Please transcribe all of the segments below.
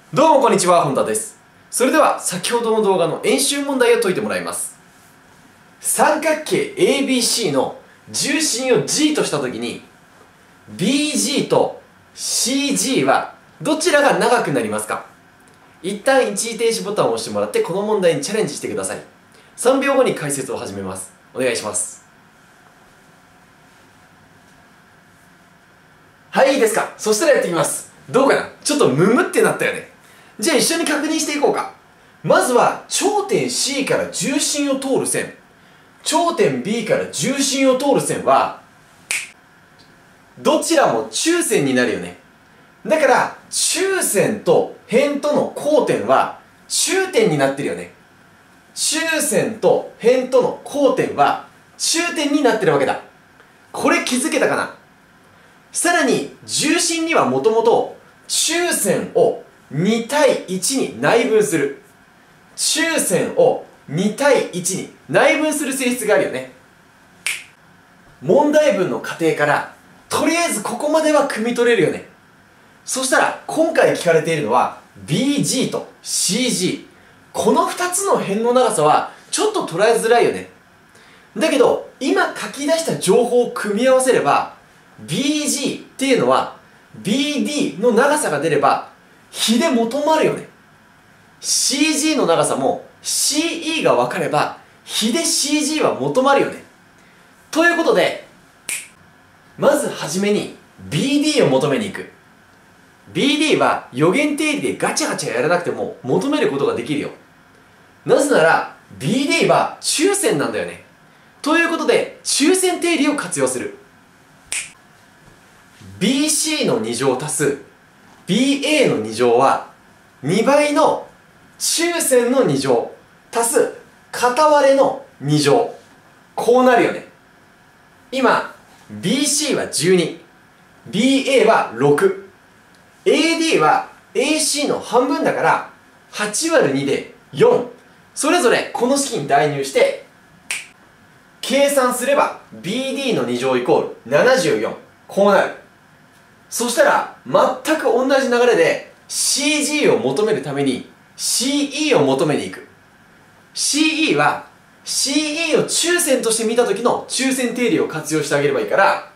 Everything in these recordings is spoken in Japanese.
どうもこんにちは、本田です。それでは先ほどの動画の演習問題を解いてもらいます。三角形 ABC の重心を G としたときに BG と CG はどちらが長くなりますか？一旦一時停止ボタンを押してもらってこの問題にチャレンジしてください。3秒後に解説を始めます。お願いします。はい、いいですか？そしたらやっていきます。どうかな？ちょっとムムってなったよね。じゃあ一緒に確認していこうか。まずは頂点 C から重心を通る線、頂点 B から重心を通る線はどちらも中線になるよね。だから中線と辺との交点は中点になってるよね。中線と辺との交点は中点になってるわけだ。これ気づけたかな？さらに重心にはもともと中線を2対1に内分する。中線を2対1に内分する性質があるよね。問題文の過程からとりあえずここまでは汲み取れるよね。そしたら今回聞かれているのは BG と CG。この2つの辺の長さはちょっと捉えづらいよね。だけど今書き出した情報を組み合わせれば BG っていうのは BD の長さが出れば比で求まるよね。 CG の長さも CE が分かれば比で CG は求まるよね。ということでまずはじめに BD を求めに行く。 BD は余弦定理でガチャガチャやらなくても求めることができるよ。なぜなら BD は中線なんだよね。ということで中線定理を活用する。 BC の2乗足す BA の2乗は2倍の中線の2乗足す片割れの2乗。こうなるよね。今 BC は 12、BA は6、AD は AC の半分だから8割る2で4。それぞれこの式に代入して計算すれば BD の2乗イコール74。こうなる。そしたら全く同じ流れで CG を求めるために CE を求めに行く。 CE は CE を中線として見た時の中線定理を活用してあげればいいから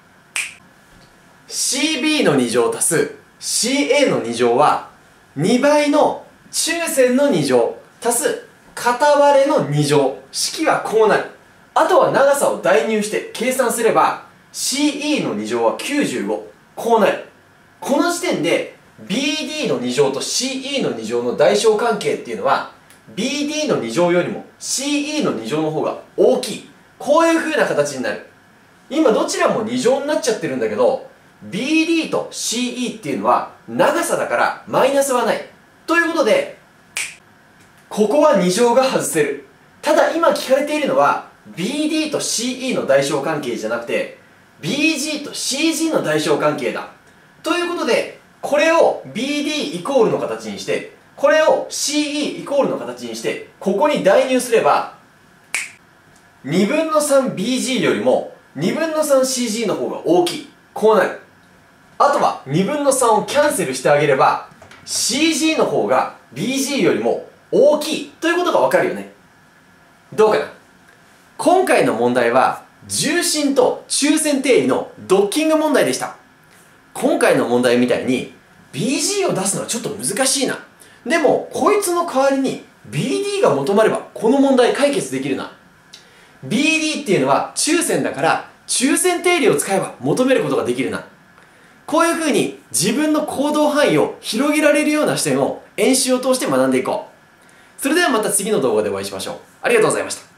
CB の2乗足す CA の2乗は2倍の中線の2乗足す片割れの2乗。式はこうなる。あとは長さを代入して計算すれば CE の2乗は95。こうなる。この時点で BD の2乗と CE の2乗の大小関係っていうのは BD の2乗よりも CE の2乗の方が大きい。こういう風な形になる。今どちらも2乗になっちゃってるんだけど BD と CE っていうのは長さだからマイナスはない。ということでここは2乗が外せる。ただ今聞かれているのは BD と CE の大小関係じゃなくて BG と CG の大小関係だ。ということでこれを BD イコールの形にしてこれを CE イコールの形にしてここに代入すれば2分の 3BG よりも2分の 3CG の方が大きい。こうなる。あとは2分の3をキャンセルしてあげれば CG の方が BG よりも大きいということがわかるよね。どうかな？今回の問題は重心と中線定理のドッキング問題でした。今回の問題みたいに BG を出すのはちょっと難しいな。でもこいつの代わりに BD が求まればこの問題解決できるな。 BD っていうのは中線だから中線定理を使えば求めることができるな。こういう風に自分の行動範囲を広げられるような視点を演習を通して学んでいこう。それではまた次の動画でお会いしましょう。ありがとうございました。